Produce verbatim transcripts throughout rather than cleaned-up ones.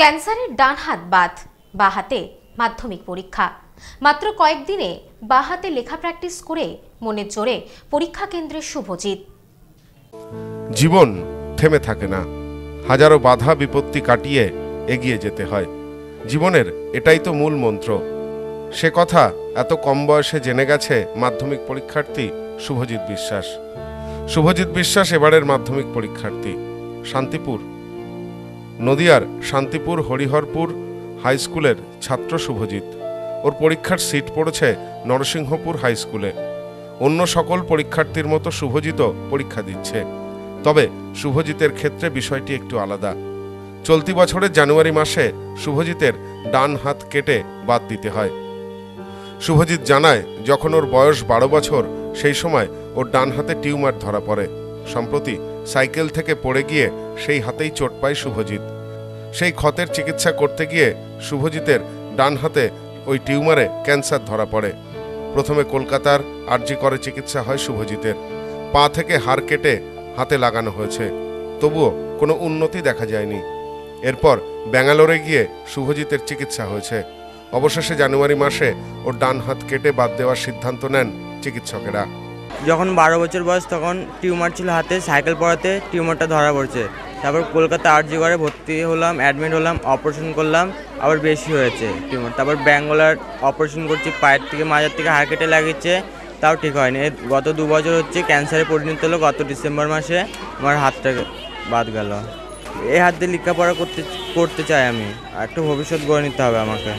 ক্যান্সারের ডান হাত বাদ, বা হাতে মাধ্যমিক পরীক্ষা। মাত্র কয়েকদিনে বা হাতে লেখা প্র্যাকটিস করে মনের জোরে পরীক্ষা কেন্দ্রে শুভজিৎ। জীবন থেমে থাকে না, হাজারো বাধা বিপত্তি কাটিয়ে এগিয়ে যেতে হয়। জীবনের এটাই তো মূল মন্ত্র। সে কথা এত কম বয়সে জেনে গেছে মাধ্যমিক পরীক্ষার্থী শুভজিৎ বিশ্বাস। শুভজিৎ বিশ্বাস এবারের মাধ্যমিক পরীক্ষার্থী। শান্তিপুর, নদিয়ার শান্তিপুর হরিহরপুর হাই স্কুলের ছাত্র শুভজিৎ। ওর পরীক্ষার সিট পড়েছে নরসিংহপুর হাই স্কুলে। অন্য সকল পরীক্ষার্থীর মতো শুভজিৎও পরীক্ষা দিচ্ছে, তবে শুভজিতের ক্ষেত্রে বিষয়টি একটু আলাদা। চলতি বছরের জানুয়ারি মাসে শুভজিতের ডান হাত কেটে বাদ দিতে হয়। শুভজিৎ জানায়, যখন ওর বয়স বারো বছর সেই সময় ওর ডান হাতে টিউমার ধরা পড়ে। সম্প্রতি সাইকেল থেকে পড়ে গিয়ে সেই হাতেই চোট পায় শুভজিৎ। সেই ক্ষতের চিকিৎসা করতে গিয়ে শুভজিতের ডান হাতে ওই টিউমারে ক্যান্সার ধরা পড়ে। প্রথমে কলকাতার আরজি করে চিকিৎসা হয় শুভজিতের। পা থেকে হাড় কেটে হাতে লাগানো হয়েছে, তবুও কোনো উন্নতি দেখা যায়নি। এরপর ব্যাঙ্গালোরে গিয়ে শুভজিতের চিকিৎসা হয়েছে। অবশেষে জানুয়ারি মাসে ওর ডান হাত কেটে বাদ দেওয়ার সিদ্ধান্ত নেন চিকিৎসকেরা। যখন বারো বছর বয়স তখন টিউমার ছিল হাতে, সাইকেল পড়াতে টিউমারটা ধরা পড়ছে। তারপর কলকাতা আরজি করে ভর্তি হলাম, অ্যাডমিট হলাম, অপারেশন করলাম, আবার বেশি হয়েছে টিউমার। তারপর ব্যাঙ্গালোর অপারেশন করছি, পায়ের থেকে মাজার থেকে হাড় কেটে লাগিয়েছে, তাও ঠিক হয়নি। গত দু বছর হচ্ছে ক্যান্সারে পরিণত হলো। গত ডিসেম্বর মাসে আমার হাতটা বাদ গেল। এই হাত দিয়ে লেখাপড়া করতে করতে চাই আমি, একটা ভবিষ্যৎ গড়ে নিতে হবে আমাকে।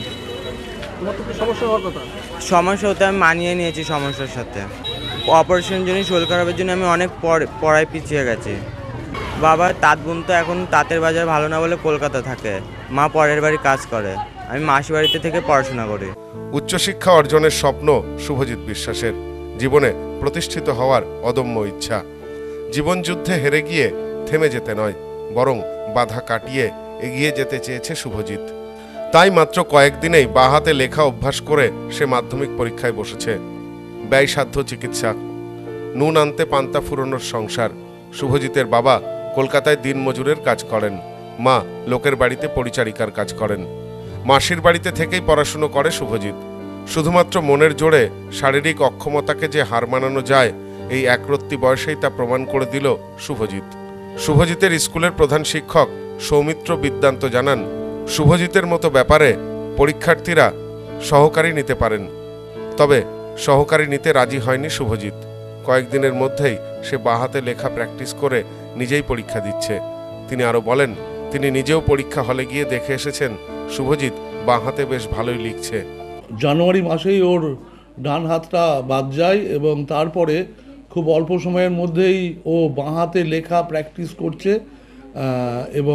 সমস্যা হতে আমি মানিয়ে নিয়েছি সমস্যার সাথে। অপারেশনের জন্য, শরীর খারাপের জন্য আমি অনেক পড়ায় পিছিয়ে গেছি। বাবা তাঁত বুনতো, এখন তাঁতের বাজার ভালো না বলে কলকাতা থাকে। মা পরের বাড়ি কাজ করে, আমি মাসি বাড়িতে থেকে পড়াশোনা করি। উচ্চশিক্ষা অর্জনের স্বপ্ন শুভজিৎ বিশ্বাসের। জীবনে প্রতিষ্ঠিত হওয়ার অদম্য ইচ্ছা। জীবন যুদ্ধে হেরে গিয়ে থেমে যেতে নয়, বরং বাধা কাটিয়ে এগিয়ে যেতে চেয়েছে শুভজিৎ। তাই মাত্র কয়েকদিনেই বাঁ হাতে লেখা অভ্যাস করে সে মাধ্যমিক পরীক্ষায় বসেছে। ব্যয়সাধ্য চিকিৎসা, নুন আনতে পান্তা ফুরোনোর সংসার। শুভজিতের বাবা কলকাতায় দিনমজুরের কাজ করেন, মা লোকের বাড়িতে পরিচারিকার কাজ করেন। মাসির বাড়িতে থেকেই পড়াশুনো করে শুভজিৎ। শুধুমাত্র মনের জোরে শারীরিক অক্ষমতাকে যে হার মানানো যায়, এই একরত্তি বয়সেই তা প্রমাণ করে দিল শুভজিৎ। শুভজিতের স্কুলের প্রধান শিক্ষক সৌমিত্র বিদ্যান্ত জানান, শুভজিতের মতো ব্যাপারে পরীক্ষার্থীরা সহকারী নিতে পারেন, তবে সহকারী নিতে রাজি হয়নি শুভজিৎ। কয়েকদিনের মধ্যেই সে বাঁ হাতে লেখা প্র্যাকটিস করে নিজেই পরীক্ষা দিচ্ছে। তিনি আরো বলেন, তিনি নিজেও পরীক্ষা হলে গিয়ে দেখে এসেছেন শুভজিৎ বাঁ হাতে বেশ ভালোই লিখছে। জানুয়ারি মাসেই ওর ডান হাতটা বাদ যায় এবং তারপরে খুব অল্প সময়ের মধ্যেই ও বাঁ হাতে লেখা প্র্যাকটিস করছে এবং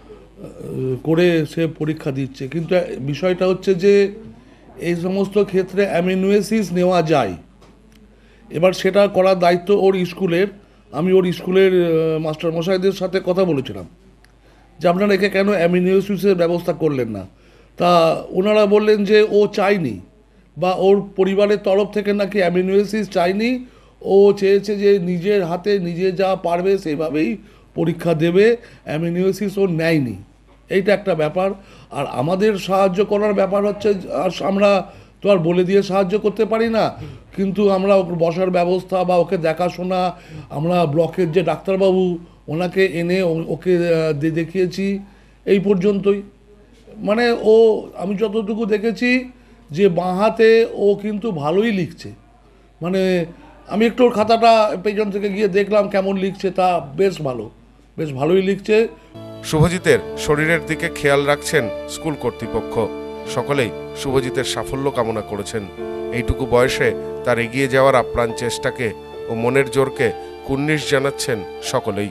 করে সে পরীক্ষা দিচ্ছে। কিন্তু বিষয়টা হচ্ছে যে এই সমস্ত ক্ষেত্রে অ্যামিনো-অ্যাসিড নেওয়া যায়। এবার সেটা করার দায়িত্ব ওর স্কুলের। আমি ওর স্কুলের মাস্টারমশাইদের সাথে কথা বলেছিলাম যে আপনারা একে কেন অ্যামিনো-অ্যাসিডের ব্যবস্থা করলেন না। তা ওনারা বললেন যে ও চায়নি, বা ওর পরিবারের তরফ থেকে নাকি অ্যামিনো-অ্যাসিড চায়নি। ও চেয়েছে যে নিজের হাতে নিজে যা পারবে সেভাবেই পরীক্ষা দেবে, অ্যামিনো-অ্যাসিড ও নেয়নি। এইটা একটা ব্যাপার। আর আমাদের সাহায্য করার ব্যাপার হচ্ছে, আর আমরা তো আর বলে দিয়ে সাহায্য করতে পারি না, কিন্তু আমরা ওকে বসার ব্যবস্থা বা ওকে দেখাশোনা, আমরা ব্লকের যে ডাক্তারবাবু ওনাকে এনে ওকে দেখিয়েছি, এই পর্যন্তই। মানে ও, আমি যতটুকু দেখেছি যে বাঁ হাতে ও কিন্তু ভালোই লিখছে। মানে আমি একটু ওর খাতাটা পেছন থেকে গিয়ে দেখলাম কেমন লিখছে, তা বেশ ভালো, বেশ ভালোই লিখছে। শুভজিতের শরীরের দিকে খেয়াল রাখছেন স্কুল কর্তৃপক্ষ। সকলেই শুভজিতের সাফল্য কামনা করেছেন। এইটুকু বয়সে তার এগিয়ে যাওয়ার আপ্রাণ চেষ্টাকে ও মনের জোরকে কুর্নিশ জানাচ্ছেন সকলেই।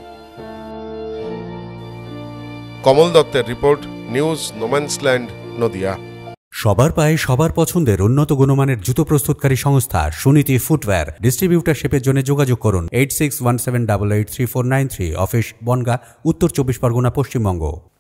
কমল দত্তের রিপোর্ট, নিউজ নোম্যান্সল্যান্ড, নদিয়া। সবার পায়ে সবার পছন্দের উন্নত গুণমানের জুতো প্রস্তুতকারী সংস্থা সুনীতি ফুটওয়্যার। ডিস্ট্রিবিউটারশিপের জন্য যোগাযোগ করুন eight six one seven double eight three four nine three. Office Bangaon, উত্তর চব্বিশ পরগনা, পশ্চিমবঙ্গ।